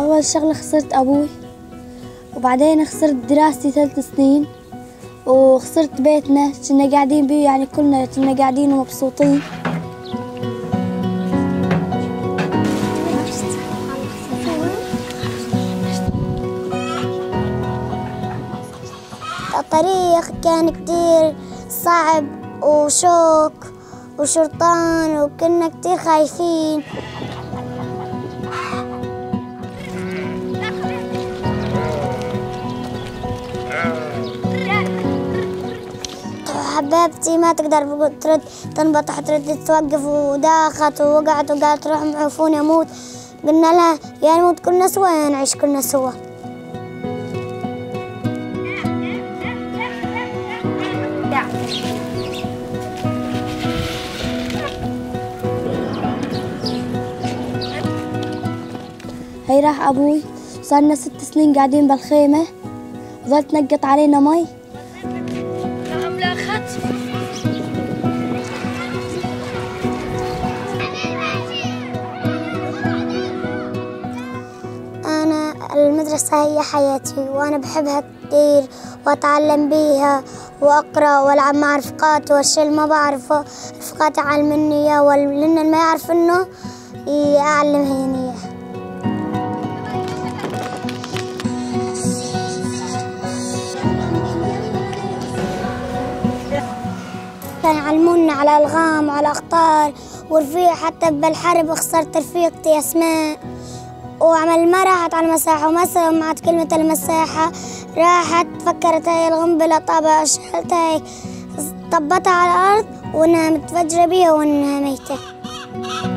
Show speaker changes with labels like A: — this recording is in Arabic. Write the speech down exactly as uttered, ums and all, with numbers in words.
A: أول شغلة خسرت أبوي، وبعدين خسرت دراستي ثلاث سنين، وخسرت بيتنا كنا قاعدين بيه، يعني كلنا كنا قاعدين ومبسوطين.
B: الطريق كان كتير صعب وشوك وشرطان وكنا كتير خايفين. حبيبتي ما تقدر ترد تنبطح ترد توقف، وداخت ووقعت وقالت روح معفوني اموت. قلنا لها يا نموت كلنا سوا يا نعيش كلنا سوا.
A: هي راح أبوي، صارنا ست سنين قاعدين بالخيمة، وظلت تنقط علينا مي.
B: أنا المدرسة هي حياتي وأنا بحبها كثير وأتعلم بيها وأقرأ وألعب مع رفقاتي، والشيء اللي ما بعرفه رفقاتي علمني إياه، واللي ما يعرف إنه أعلمهن إياه. كانوا يعلمونا على الألغام وعلى الأخطار ورفيق، حتى بالحرب خسرت رفيقتي أسماء، وعمل ما راحت على المساحة وما سمعت كلمة المساحة، راحت فكرت هي القنبلة طابة شلتها هيك طبتها على الأرض وإنها متفجرة بيها وإنها ميتة.